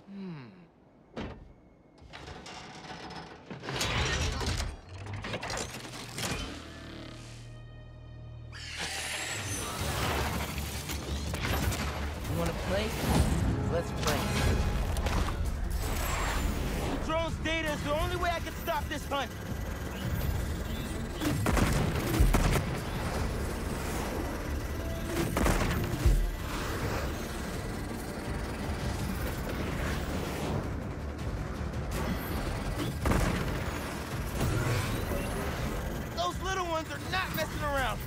You wanna play? Let's play. The drone's data is the only way I can stop this hunt. Those little ones are not messing around.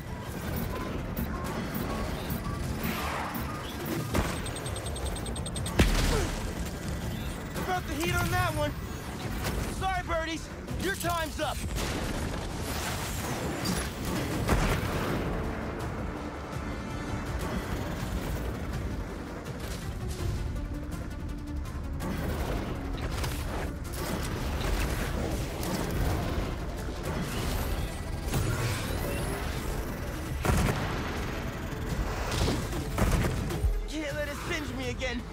Felt the heat on that one. Sorry, birdies. Your time's up. Can't let it singe me again.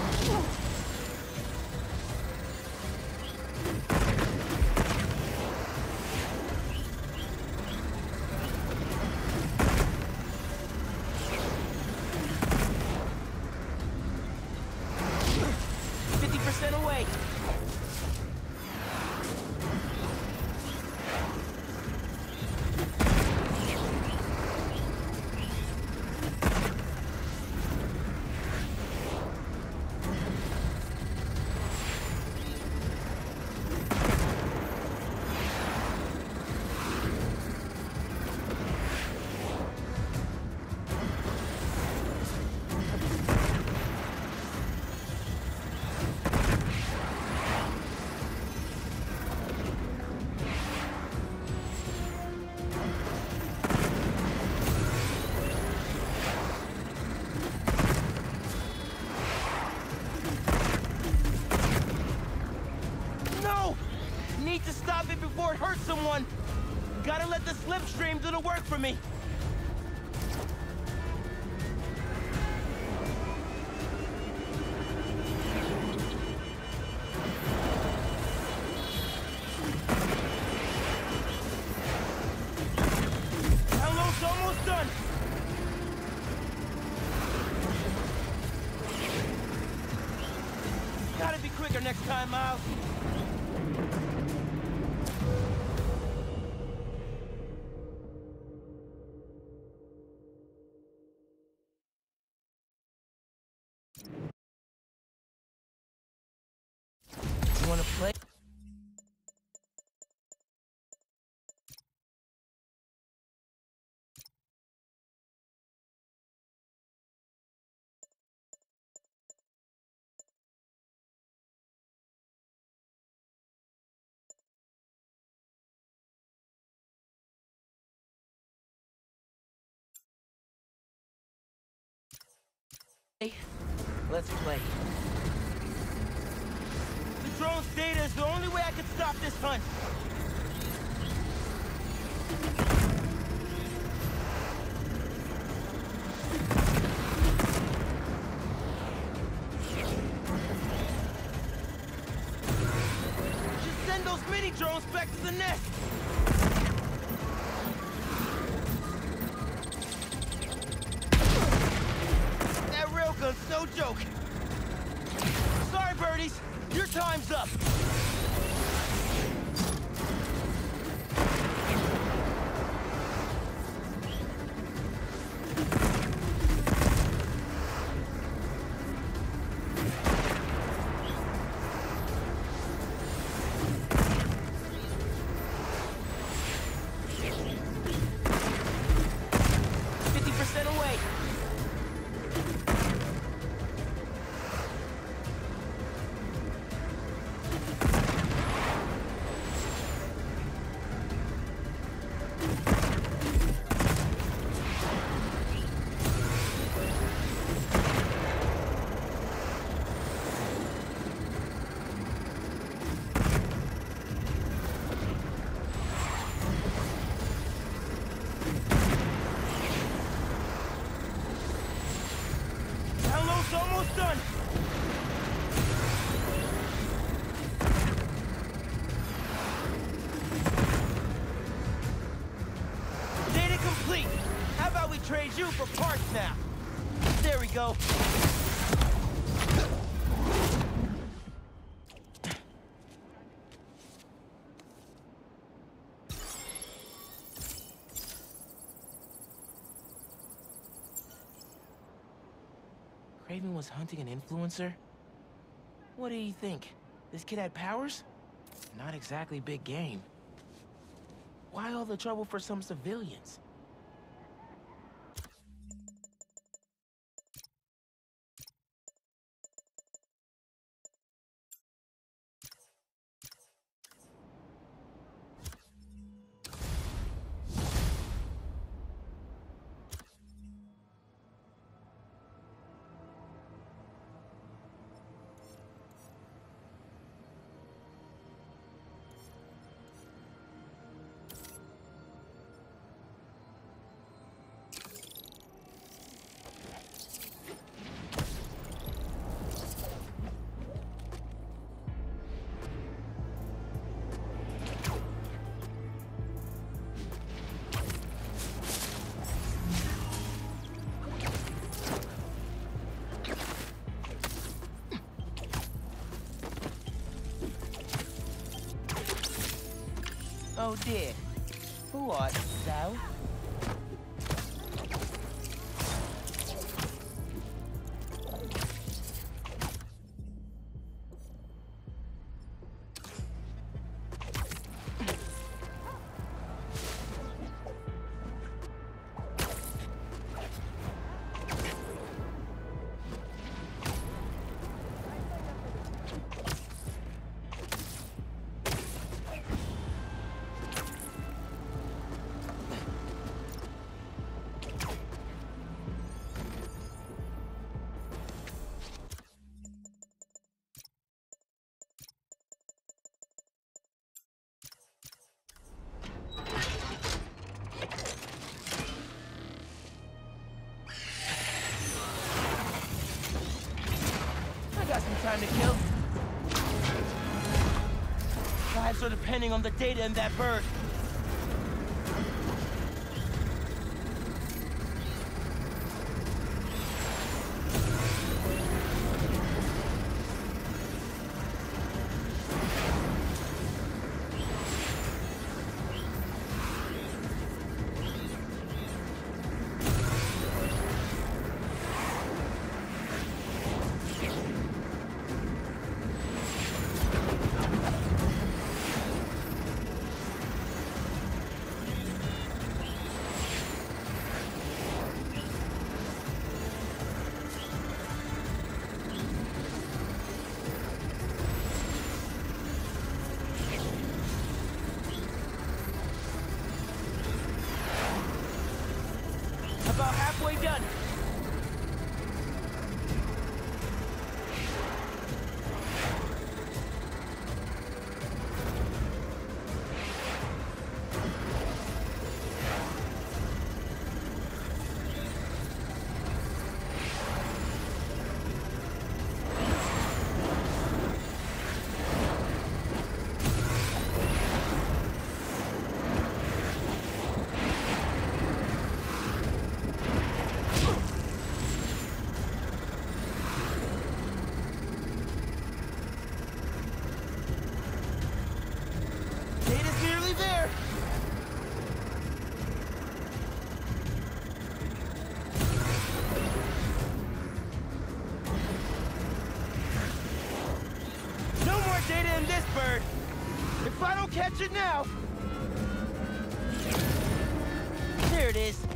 Away. Need to stop it before it hurts someone. Gotta let the slipstream do the work for me. Download's almost done. Gotta be quicker next time, Miles. You wanna play? Let's play. The drone's data is the only way I can stop this hunt. Just send those mini drones back to the nest. That railgun's no joke. Sorry, birdies. Your time's up. Away. go. Kraven was hunting an influencer? What do you think? This kid had powers? Not exactly big game. Why all the trouble for some civilians? Oh dear. Who art thou? Got some time to kill. Lives are depending on the data in that bird. About halfway done. Data's nearly there. No more data in this bird. If I don't catch it now. There it is.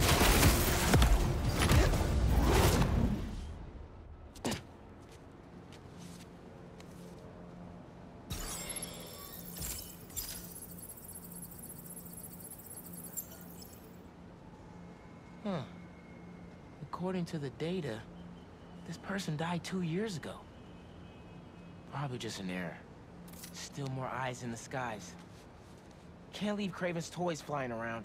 Huh. According to the data, this person died 2 years ago. Probably just an error. Still more eyes in the skies. Can't leave Kraven's toys flying around.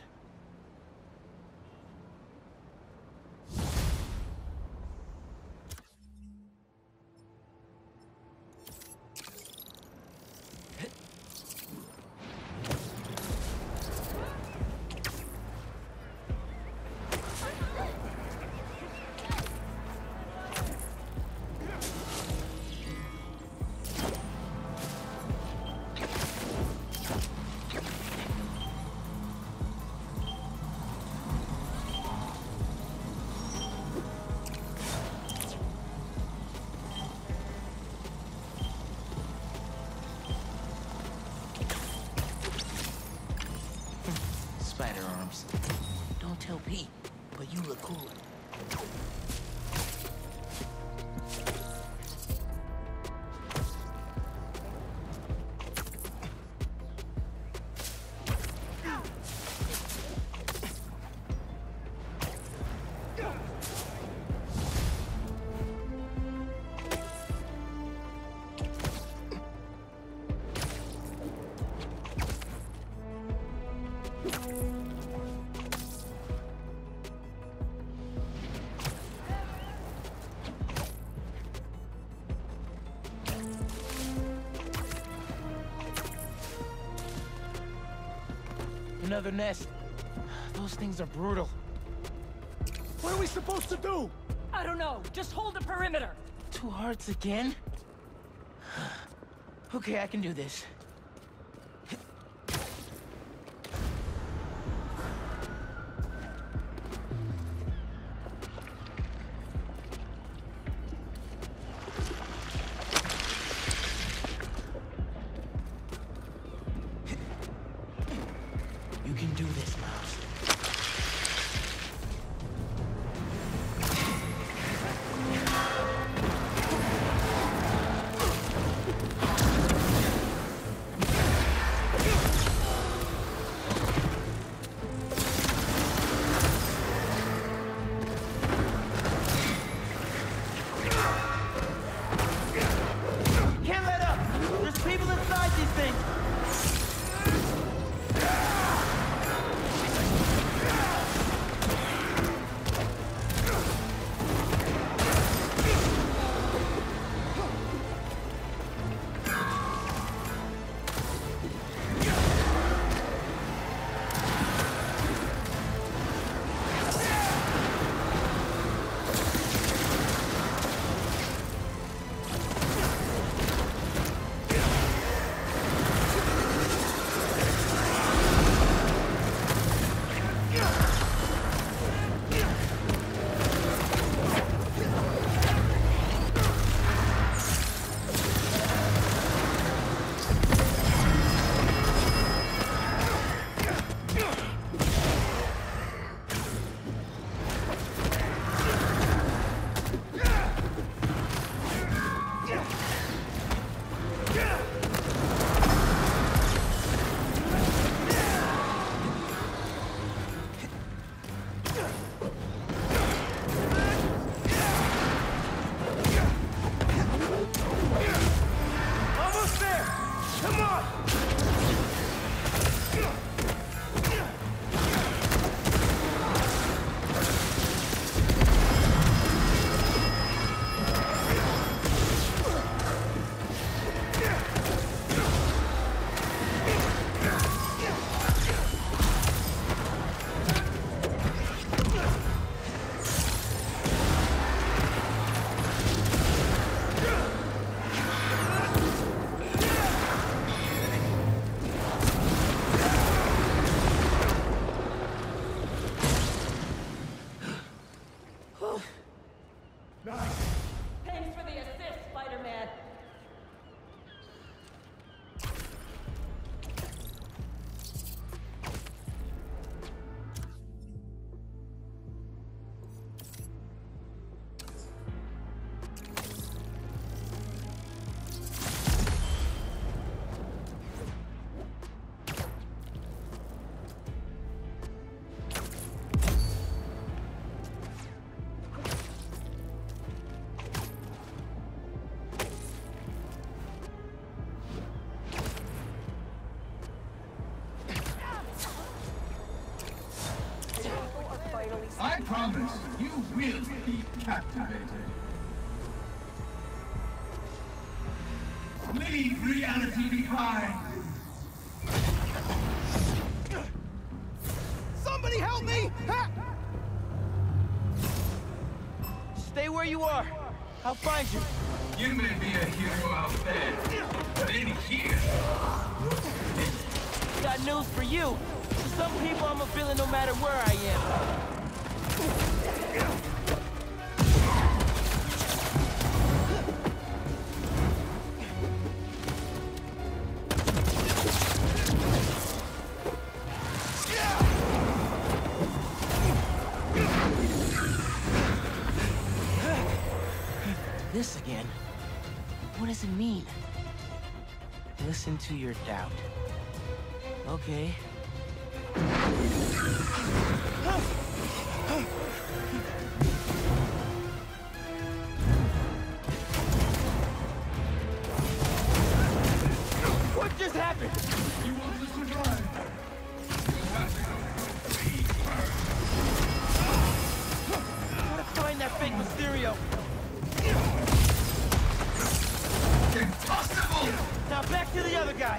look cool. Another nest. Those things are brutal. What are we supposed to do? I don't know. Just hold the perimeter. 2 hearts again? Okay, I can do this. You can do this, Miles. Can't let up! There's people inside these things! Almost there! Come on! Thanks for the assist, Spider-Man. I promise you will be captivated. Leave reality behind. Somebody help me! Ha! Stay where you are. I'll find you. You may be a hero out there, but in here, Got news for you. To some people, I'm a villain no matter where I am. this again. What does it mean? Listen to your doubt. Okay. What just happened? You want to survive? You have to be first. Gotta find that fake Mysterio. Impossible! Now back to the other guy.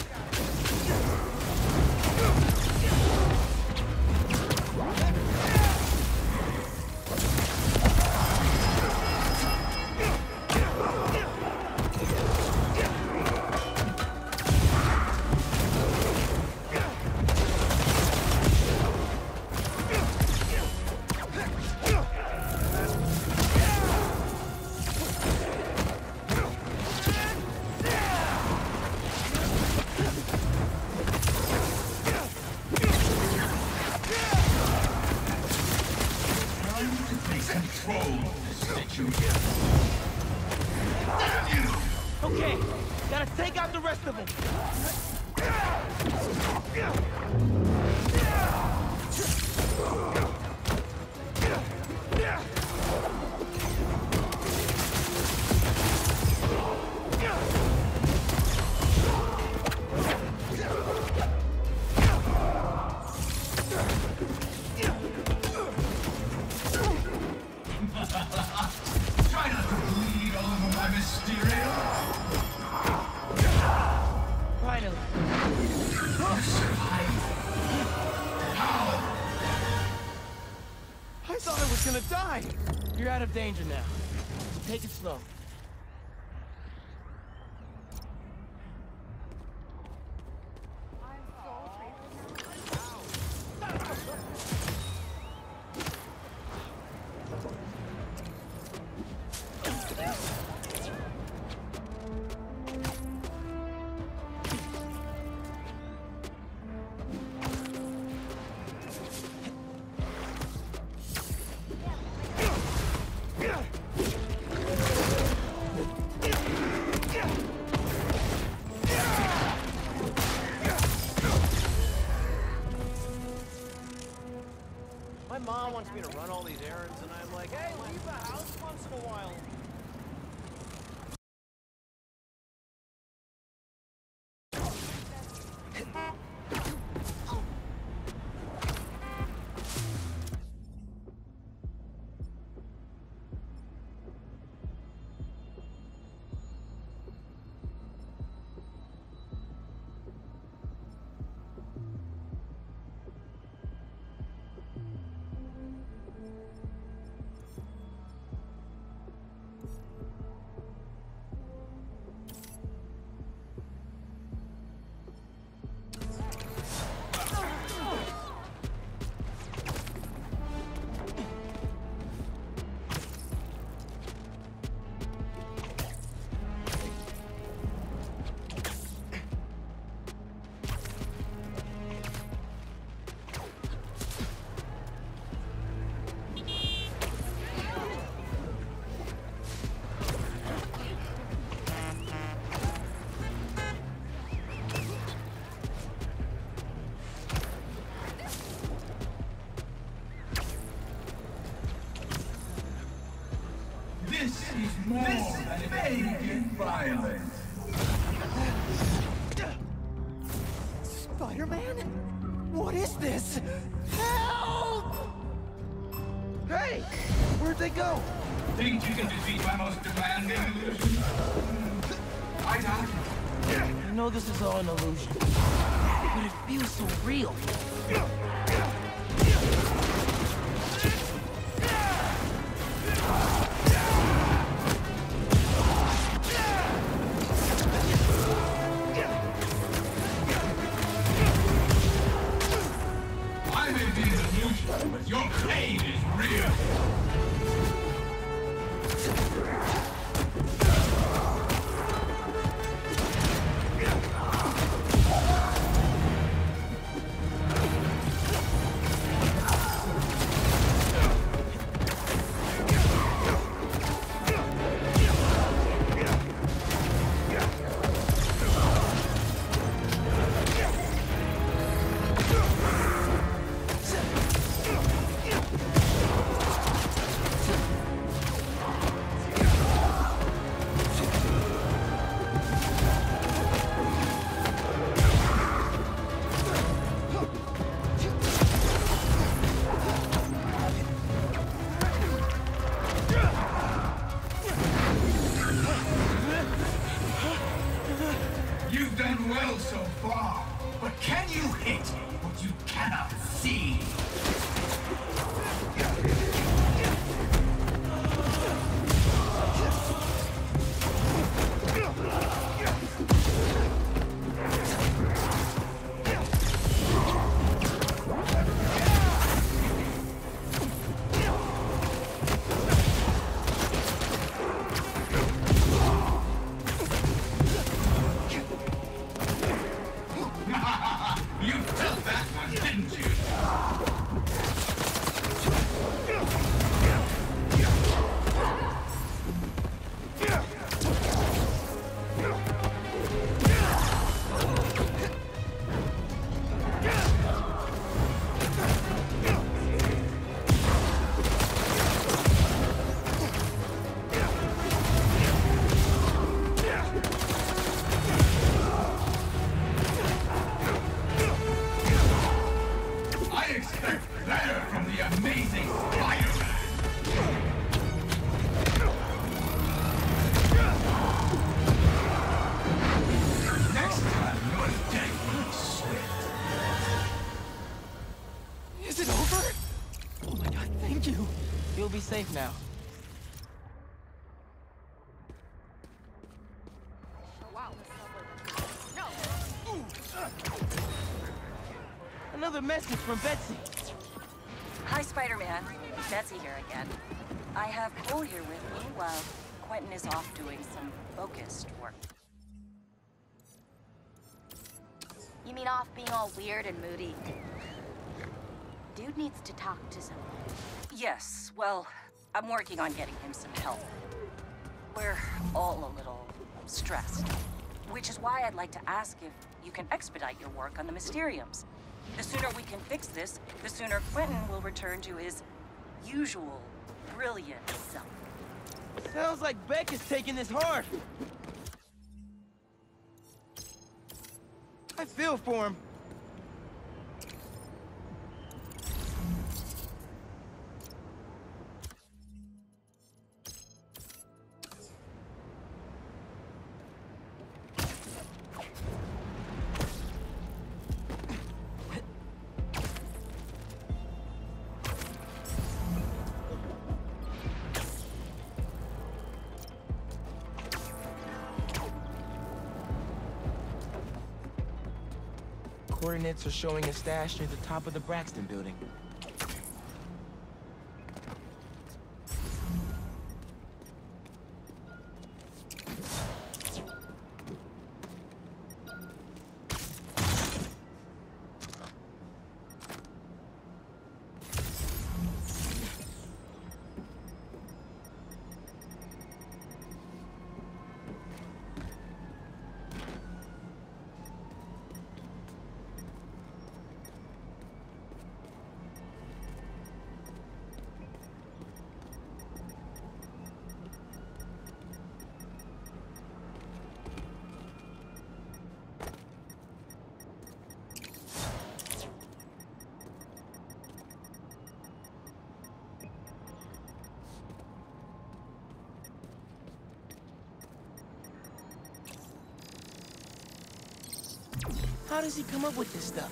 Control this situation. Damn you! Okay, gotta take out the rest of them. Try not to bleed all over my Mysterio. Finally. You survived. How? I thought I was gonna die. You're out of danger now. Take it slow. My mom wants me to run all these errands, and I'm like, hey, leave the house once in a while. This is more than vague violence. Spider-Man? What is this? Help! Hey! Where'd they go? Think you can defeat my most demanding illusion? I doubt it. I know this is all an illusion, but it feels so real. I may be an illusion, but your pain is real. You've done well so far, but can you hit what you cannot see? You felt that one, didn't you? I expect better from the amazing Spider-Man! Next time, your day will be swift. Is it over? Oh my god, thank you. You'll be safe now. Another message from Betsy. Hi, Spider-Man. Betsy here again. I have Cole here with me while Quentin is off doing some focused work. You mean off being all weird and moody? Dude needs to talk to someone. Yes, well, I'm working on getting him some help. We're all a little stressed, which is why I'd like to ask if you can expedite your work on the Mysteriums. The sooner we can fix this, the sooner Quentin will return to his usual brilliant self. Sounds like Beck is taking this hard. I feel for him. Coordinates are showing a stash near the top of the Braxton building. How does he come up with this stuff?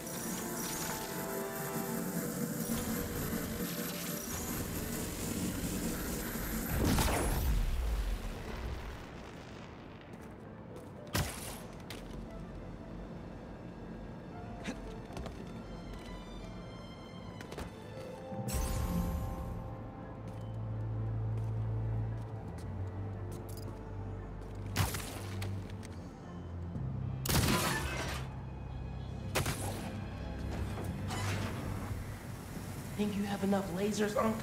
Think you have enough lasers, Unc?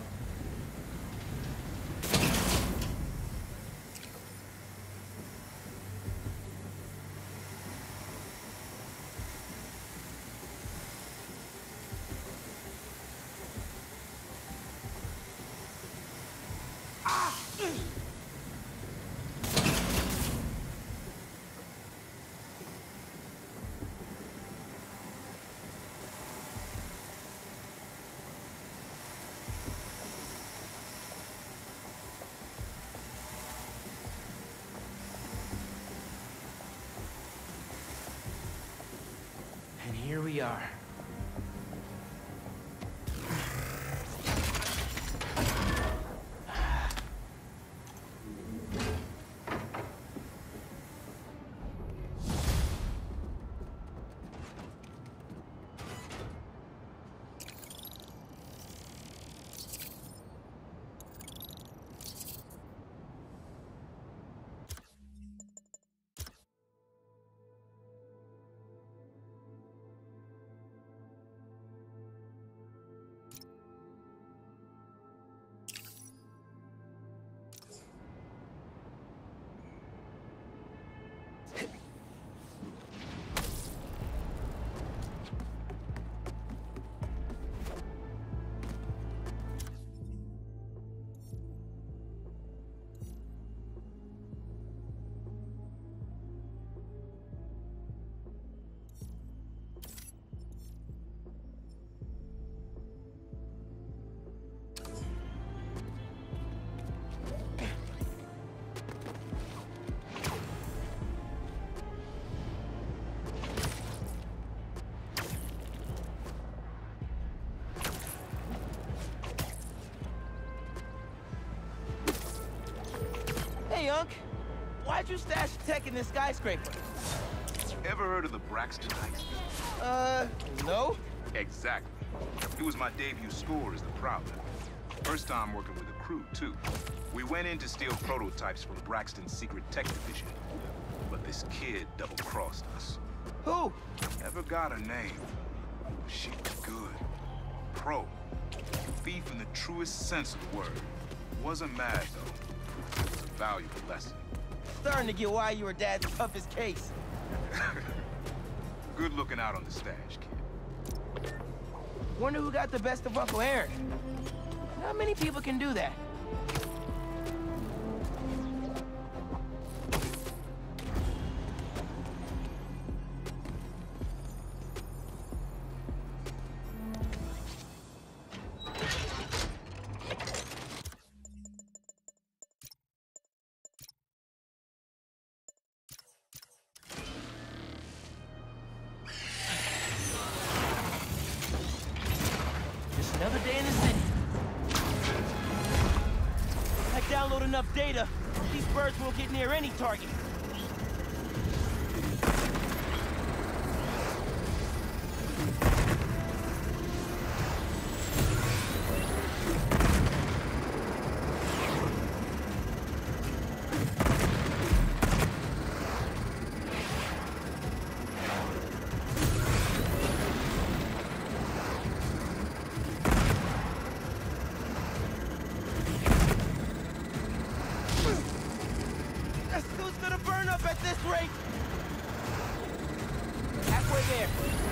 here we are. Hey, Unc. Why'd you stash tech in this skyscraper? Ever heard of the Braxton Heights? No. Exactly. It was my debut score as the Prowler. First time working with a crew, too. We went in to steal prototypes from Braxton's secret tech division. But this kid double-crossed us. Who? Never got a name. She was good. Pro. Thief in the truest sense of the word. Wasn't mad, though. It was a valuable lesson. Starting to get why you were Dad's toughest case. Good looking out on the stash, kid. Wonder who got the best of Uncle Aaron. Not many people can do that. Another day in the city. I download enough data, these birds won't get near any target. At this rate! Halfway there.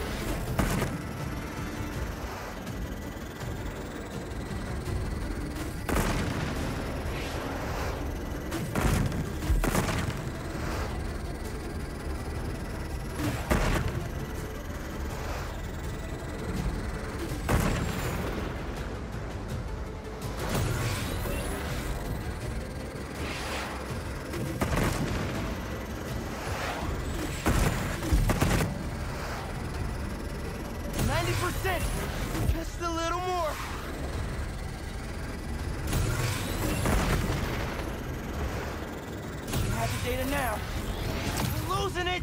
Just a little more. You have the data now. We're losing it.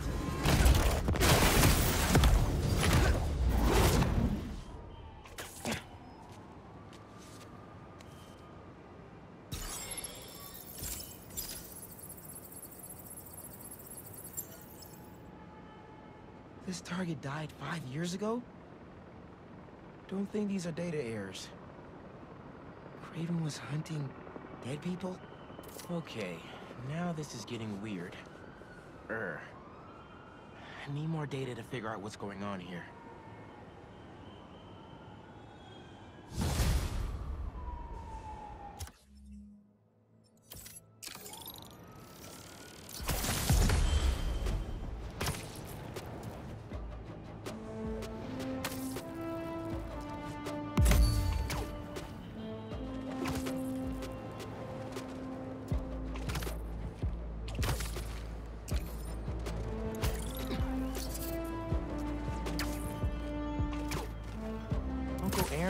This target died 5 years ago? Don't think these are data errors. Kraven was hunting dead people? Okay, now this is getting weird. I need more data to figure out what's going on here.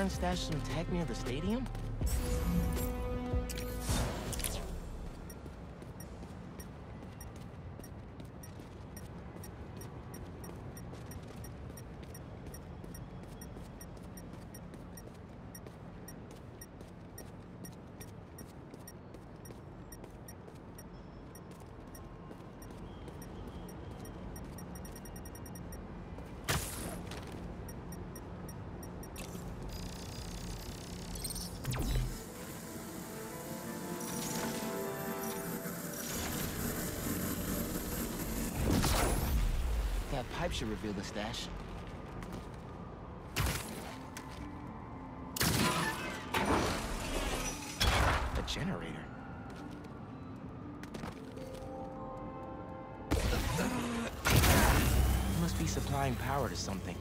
son stashed some tech near the stadium? That pipe should reveal the stash. A generator. Must be supplying power to something.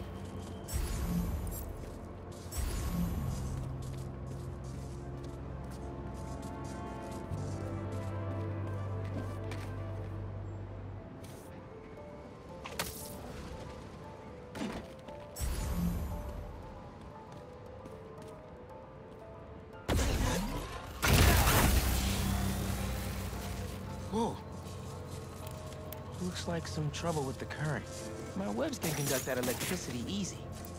Whoa. Looks like some trouble with the current. My webs can conduct that electricity easy.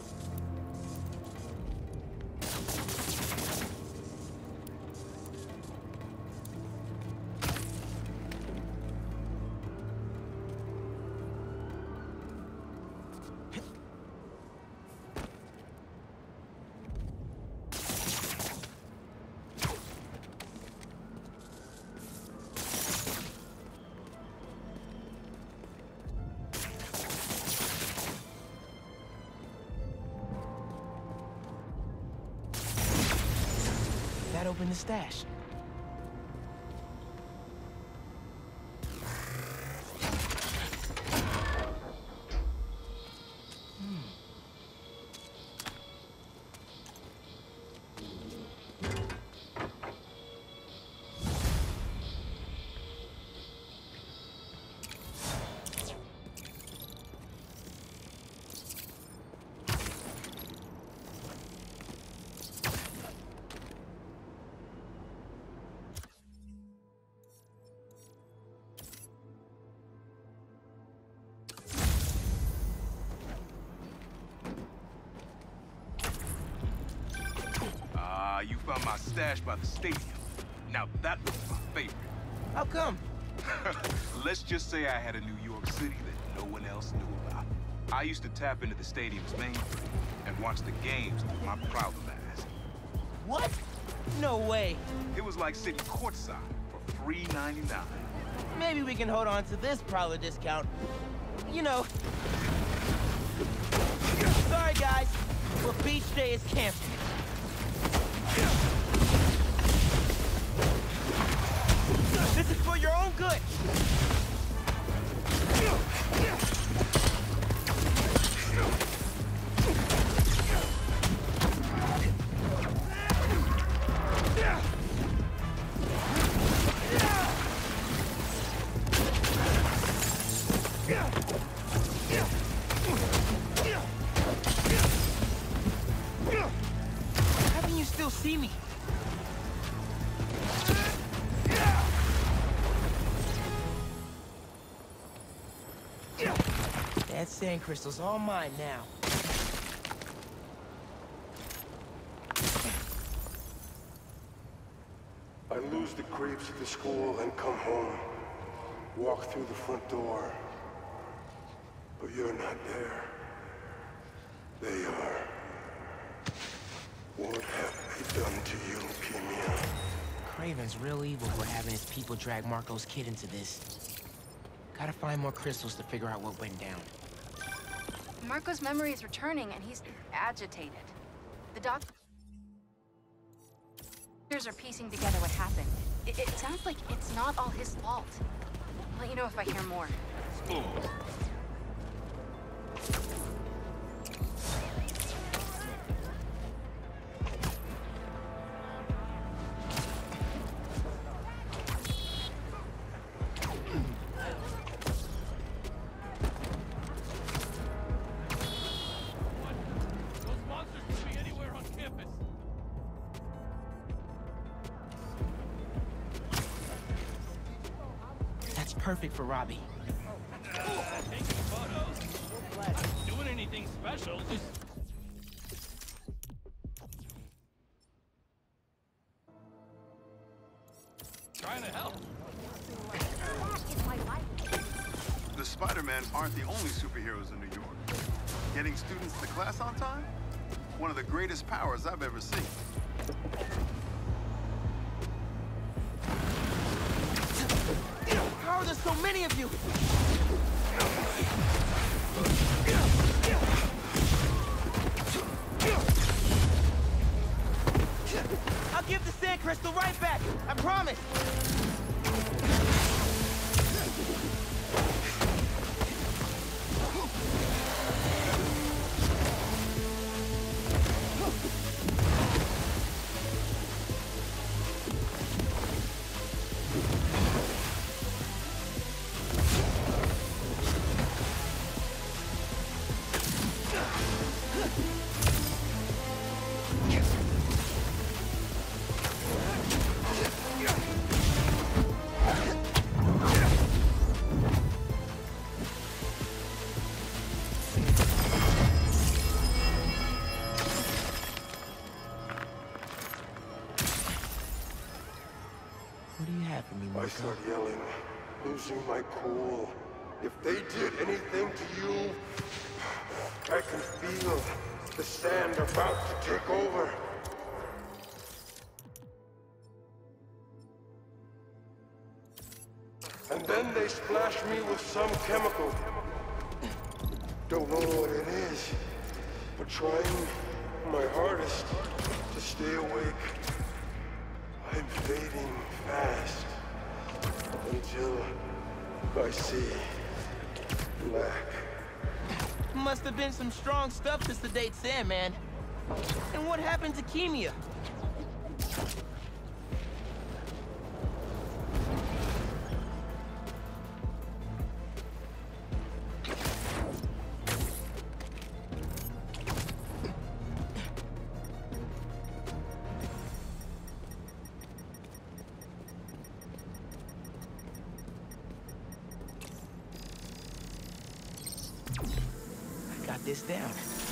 That opened the stash. You found my stash by the stadium. Now that was my favorite. How come? Let's just say I had a New York City that no one else knew about. I used to tap into the stadium's mainframe and watch the games through my Prowler mask. What? No way. It was like sitting courtside for $3.99. Maybe we can hold on to this Prowler discount. You know. Sorry, guys. But beach day is canceled. This is for your own good. How can you still see me? That sand crystal's all mine now. I lose the creeps at the school and come home. Walk through the front door. But you're not there. They are. What have they done to you, Keemia? Kraven's real evil for having his people drag Marco's kid into this. Gotta find more crystals to figure out what went down. Marco's memory is returning, and he's agitated. The doctors are piecing together what happened. It sounds like it's not all his fault. I'll let you know if I hear more. Those monsters could be anywhere on campus. perfect for Robbie. Taking photos. Doing anything special, just... trying to help. The Spider-Man aren't the only superheroes in New York. Getting students to class on time? One of the greatest powers I've ever seen. How are there so many of you? I'll give the sand crystal right back. I promise. What do you have for me, I Marco? start yelling, losing my cool. If they did anything to you, I can feel the sand about to take over. And then they splash me with some chemical. Don't know what it is, but trying my hardest to stay awake. I'm fading fast until I see black. Must have been some strong stuff to sedate Sandman. And what happened to Kimia? Got this down.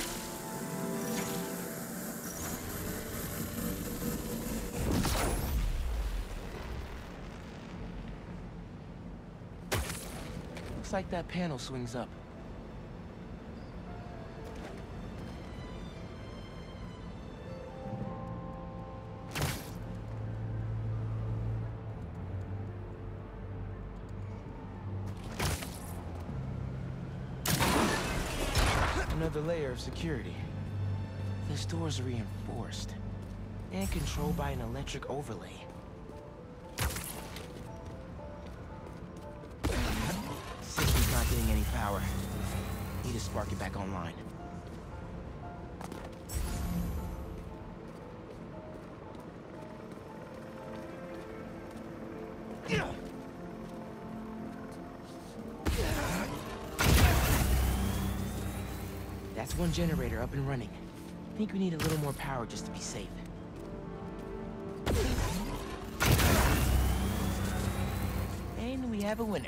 Looks like that panel swings up. Another layer of security. This door's reinforced and controlled by an electric overlay. System's not getting any power. Need to spark it back online. That's one generator up and running. Think we need a little more power just to be safe. And we have a winner.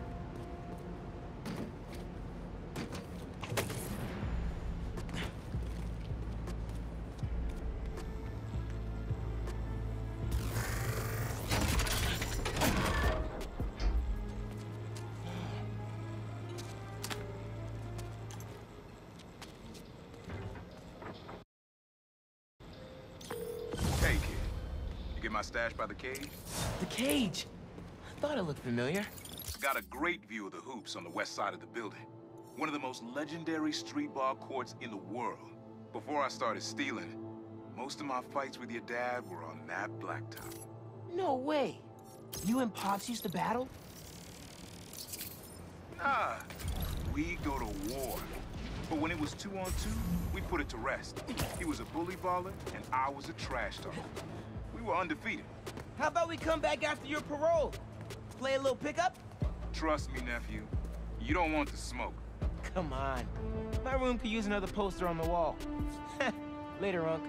My stash by the cage? The cage! I thought it looked familiar. Got a great view of the hoops on the west side of the building. One of the most legendary street ball courts in the world. Before I started stealing, most of my fights with your dad were on that blacktop. No way! You and Pops used to battle? Nah, we go to war. But when it was 2-on-2, we put it to rest. He was a bully baller, and I was a trash talker. We were undefeated. How about we come back after your parole? Play a little pickup? Trust me, nephew. You don't want the smoke. Come on. My room could use another poster on the wall. Later, Unc.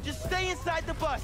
Just stay inside the bus!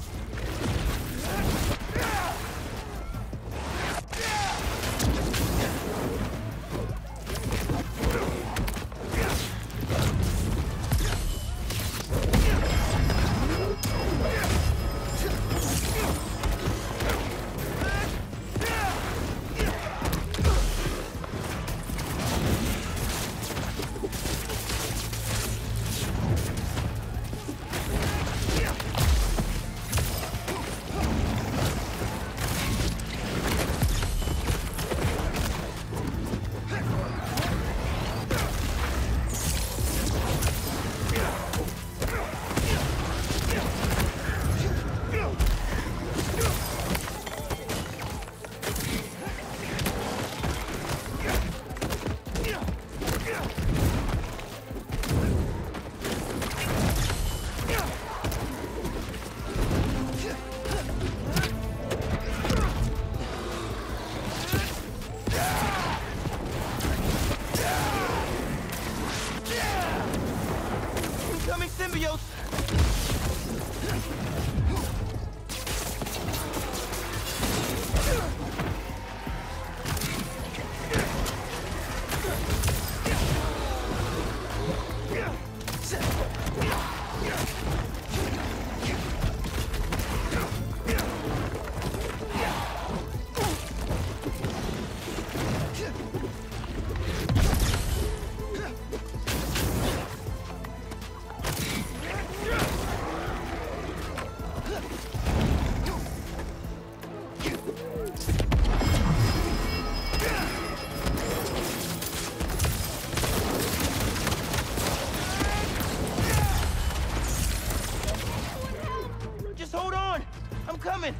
Coming!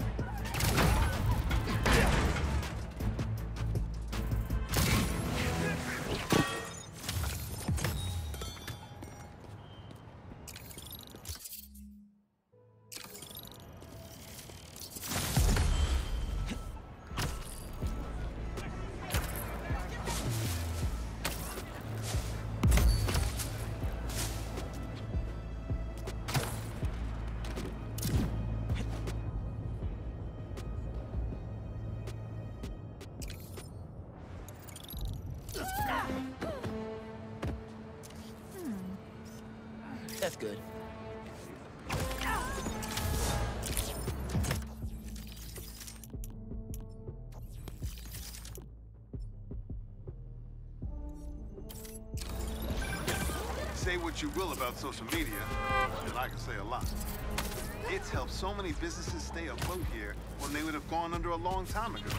That's good. Say what you will about social media, and I can say a lot. It's helped so many businesses stay afloat here when they would have gone under a long time ago.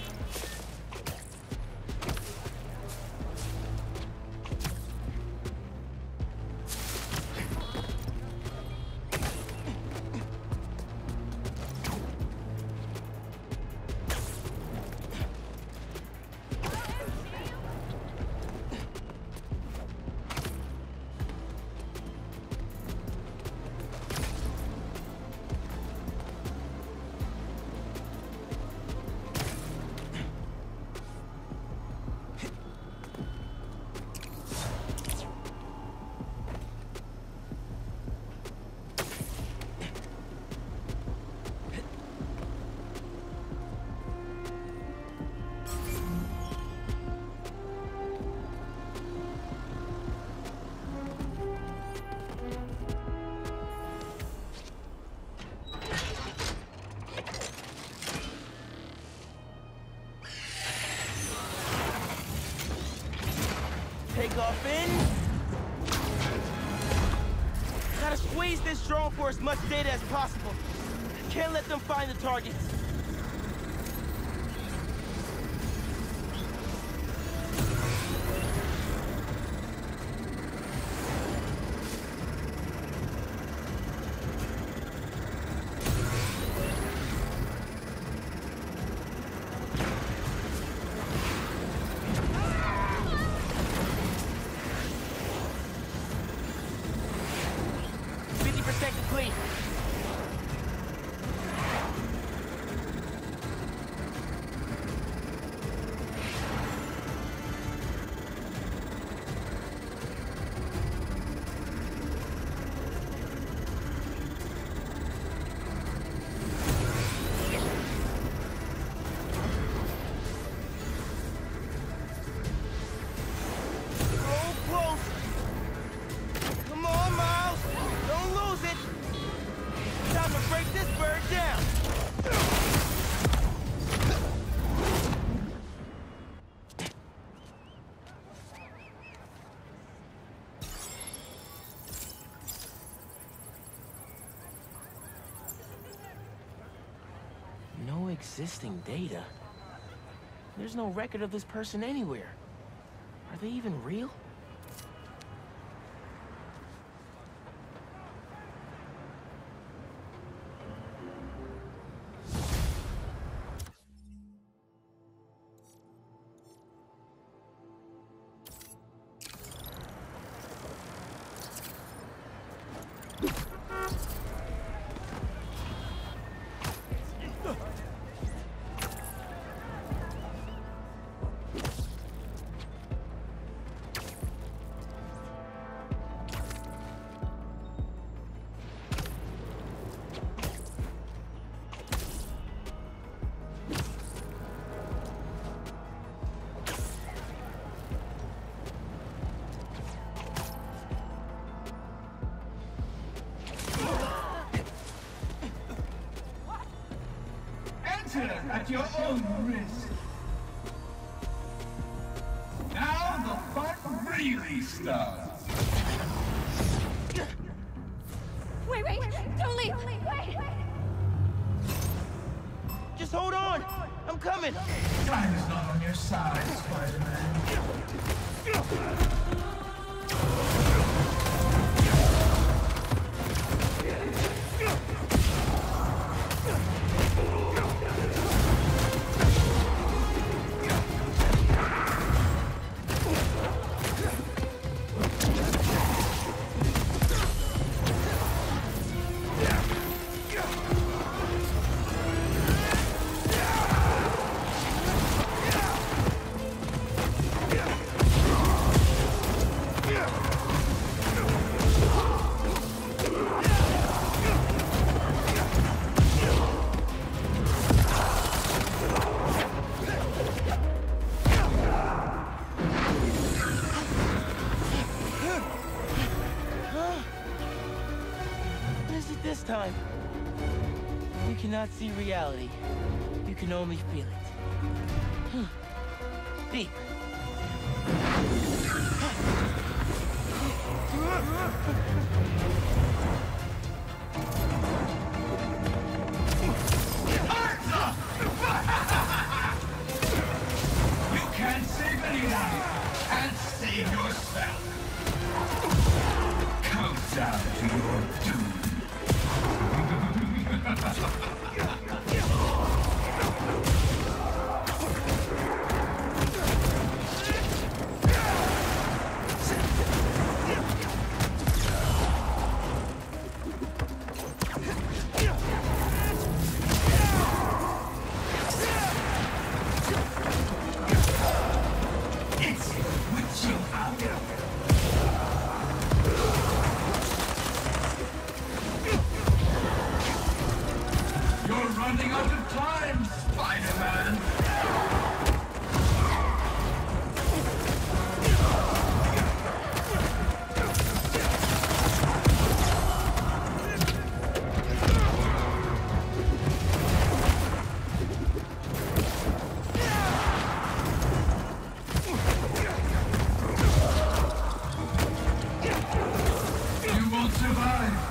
Take off in. Gotta squeeze this drone for as much data as possible. Can't let them find the targets. Complete. existing data. There's no record of this person anywhere. Are they even real? At your own risk. Now the fun really starts. Wait, don't leave. Wait. Just hold on. I'm coming. Time is not on your side, Spider-Man. This time, you cannot see reality. You can only feel it. Deep. You can't save anyone. Can't save yourself. Count down to your doom. Running out of time, Spider-Man! You won't survive!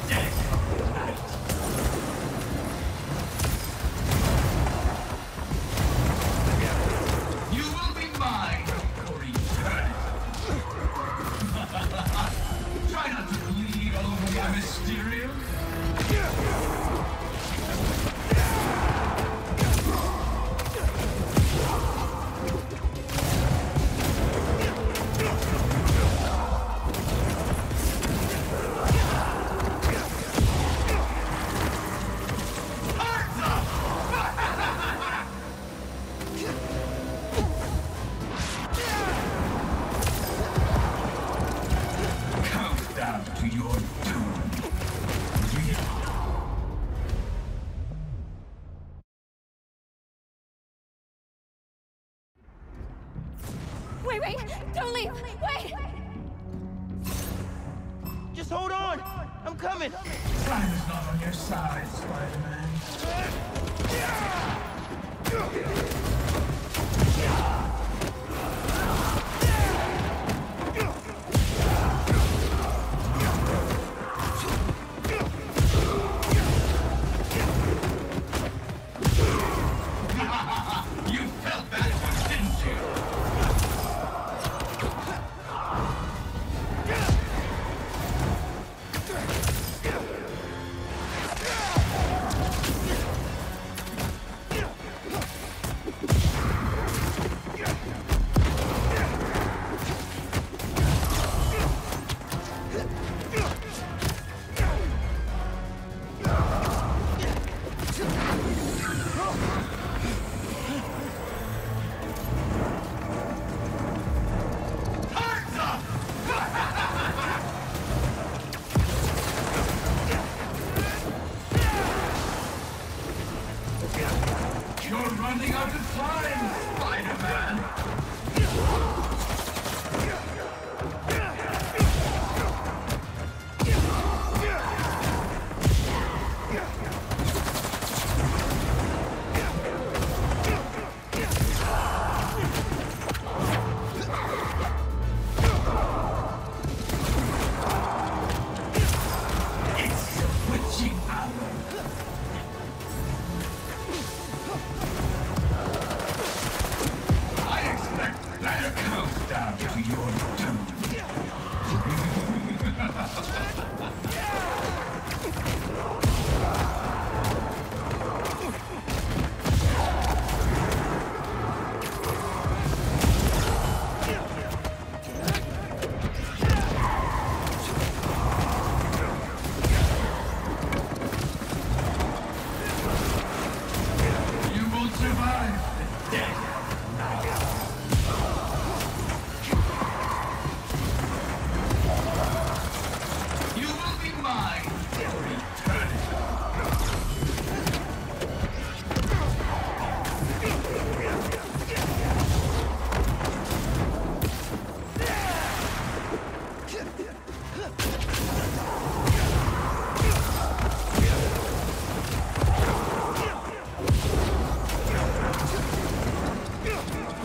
Try not to bleed all over my Mysterio. To your doom. Wait, don't leave. Wait. Just hold on. I'm coming. Time is not on your side, Spider-Man.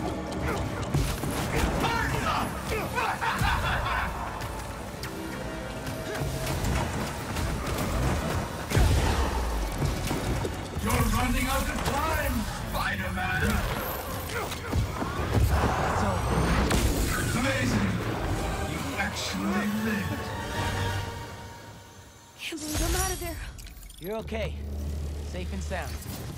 You're running out of time, Spider-Man! So, Amazing! You actually lived. Can't believe I'm out of there. you're okay. Safe and sound.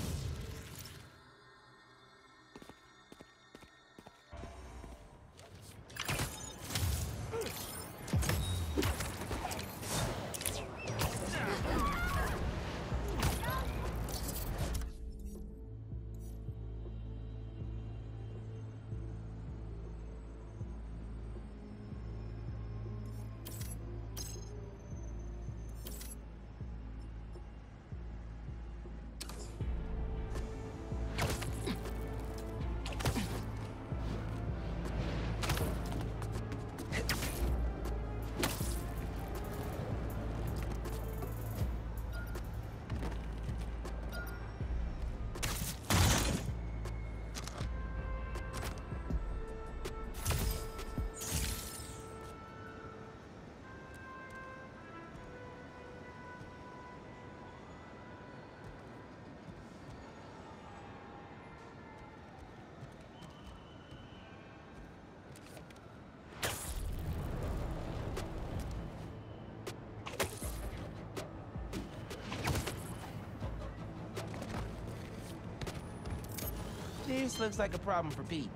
This looks like a problem for Pete.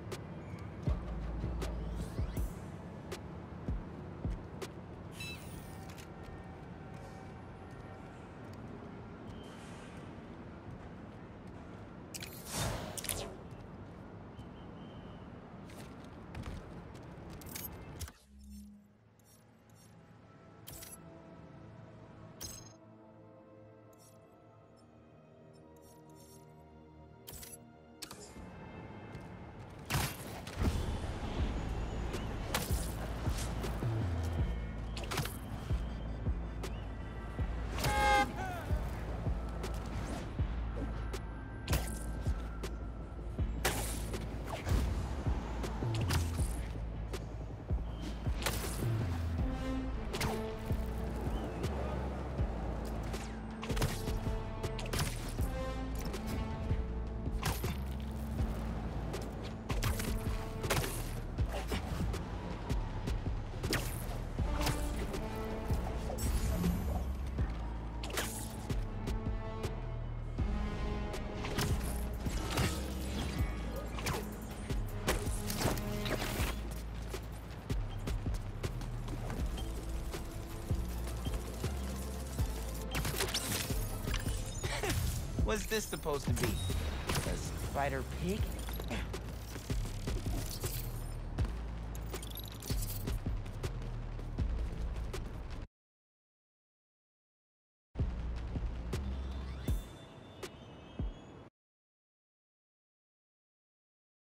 What's this supposed to be? A spider pig?